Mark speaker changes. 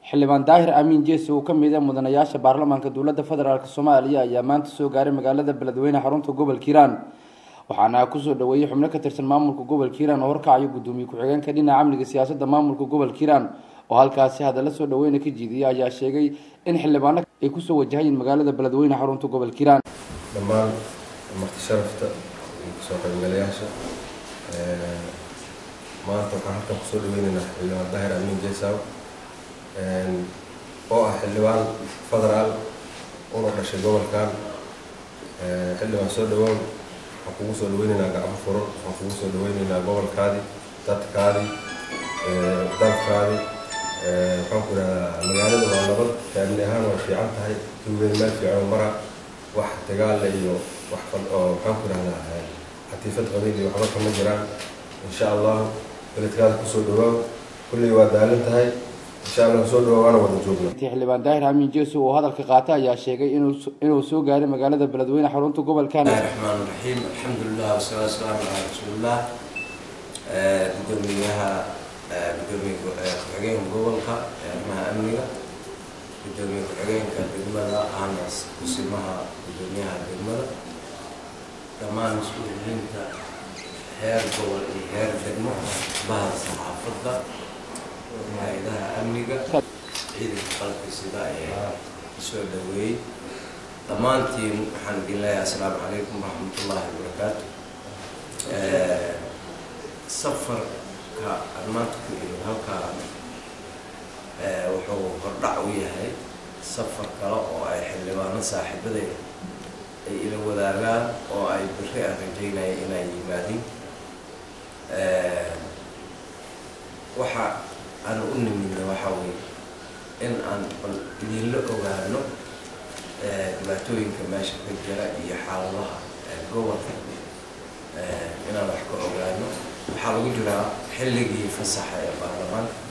Speaker 1: Xildhibaan Amiin Jisoow ka mid ah mudanayaasha baarlamaanka dowladda federaalka Soomaaliya ayaa maanta soo gaaray magaalada Baladwayne xarunta gobolka Hiiraan waxaana ku soo dhaweeyay xubno ka tirsan maamulka gobolka Hiiraan oo horkacay gudoomiye ku-xigeenka dhinaca amniga siyaasadda maamulka gobolka Hiiraan oo halkaasi hadalla soo dhaweeyay ka jiidiyay ayaa sheegay in xildhibaanada ay ku soo wajahayeen magaalada Baladwayne xarunta gobolka Hiiraan
Speaker 2: dhammaan marti sharafta soo qaybgalayaasha maanta waxaan halkan ku soo dhaweynaynaa xildhibaan Amiin Jisoow oo ah xildhibaan federaal oo dhashay gobolkan xildhibaan soo dhawow waxaan kugu soo dhaweynaynaa gacmo furan waxaan kugu soo dhaweynaynaa gobolkaadi dadkaadi dalkaadi waxaan ku idhahdaa magaalada waa nabad kaamil ahaan waa fiican tahay duugeed meel fiican mara wax dagaal iyo wax oo waxaan ku idhahdaa xatiifad qabiil iyo waxba kama jiraan insha allah beledkaada kusoo dhawow kulley waa daalin tahay
Speaker 1: xildhibaan Amiin Jisoow oo hadalka qaatay ayaa sheegay inuu soo gaaray magaalada Baladwayne xarunta gobolka
Speaker 3: Bismillahirrahmanirrahim alxamdulillah wassalatu wassalamu ala rasuulillah gudoomiyaha ku-xigeenka gobolka arrimaha amniga gudoomiye ku-xigeenka degmada Anas kusimaha gudoomiyaha degmada dhammaan mas'uuliyiinta heer gobol iyo heer degmo bahda saxaafadda hay'adaha amniga ciidanka qalabka sida ay soo dhaweeyay dhammaantiin waxaan bilayaa assalaamu calaykum waraxmatullaahi wabarakaatu safarka armaadku iyo halkaan wuxuu hordhac u yahay safar kale oo ay xildhibaano saaxiibadeeda ay ila wadaagaan oo ay biri aan rajaynaya inay yimaadin waxa aan u nimidna waxa weeye in aan idinla ogaano dhibaatooyinka meesha ka jira iyo xaaladaha gobolka inaan wax ka ogaano waxaa lagu jiraa xilligii fasaxa ee baarlamaanka